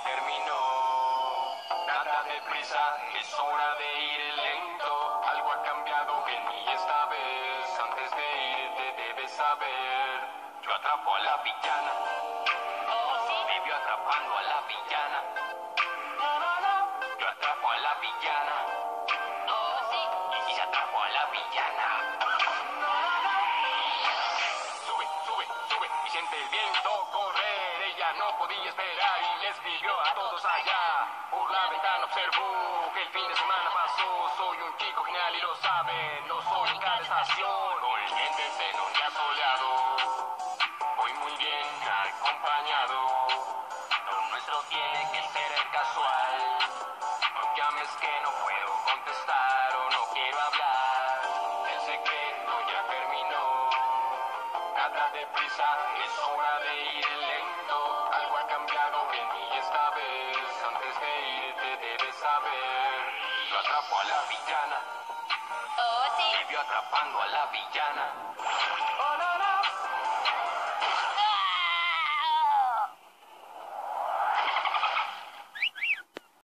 terminó. Nada de prisa, es hora de ir lento. Algo ha cambiado en mí esta vez. Antes de irte debes saber. Yo atrapo a la villana. Oh, sí. Me vio atrapando a la villana. Yo atrapo a la villana. Oh, sí. Y se atrapo a la villana. Sube, sube, sube y siente el viento correr. Ella no podía esperar y le escribió a todos allá. Por la ventana observó que el fin de semana pasó. Soy un chico genial y lo saben. No soy en cada estación. Volviéndose en un día soleado. Voy muy bien acompañado. Lo nuestro tiene que ser el casual. No llames que no puedo contestar o no quiero hablar. El secreto ya terminó. Nada de prisa, es hora de ir lento. Algo ha cambiado en mí esta vez. Antes de irte debes saber. Yo atrapo a la villana. Oh, sí. Me vio atrapando a la villana. Oh, no, no.